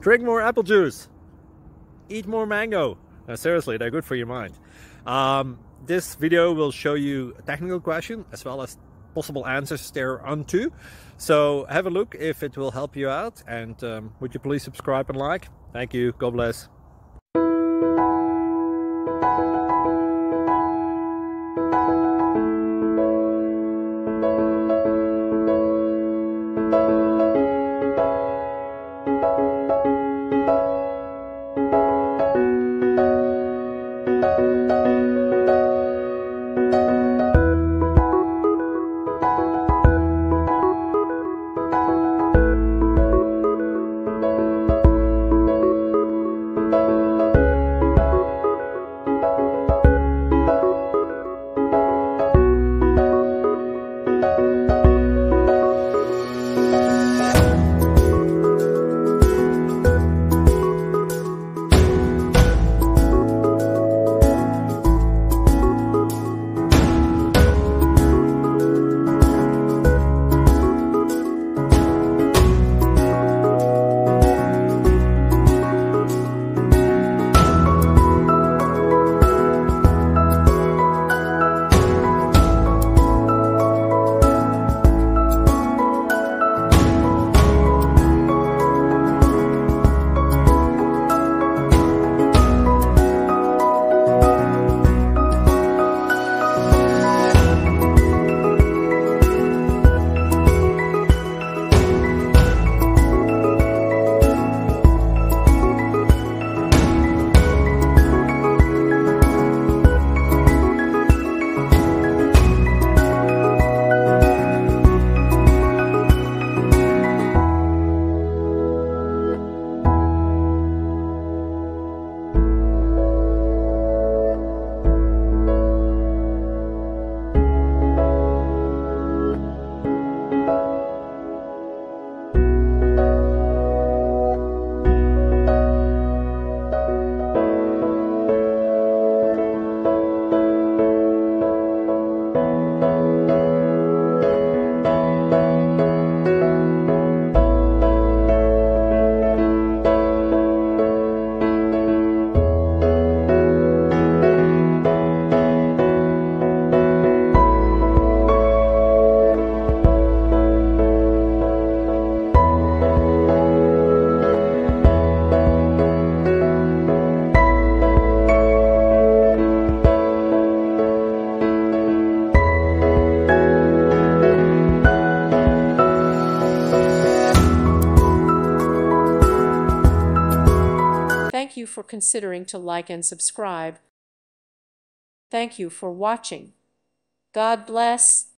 Drink more apple juice. Eat more mango. Seriously, they're good for your mind. This video will show you a technical question as well as possible answers thereunto. So have a look if it will help you out, and would you please subscribe and like? Thank you. God bless. Thank you for considering to like and subscribe. Thank you for watching. God bless.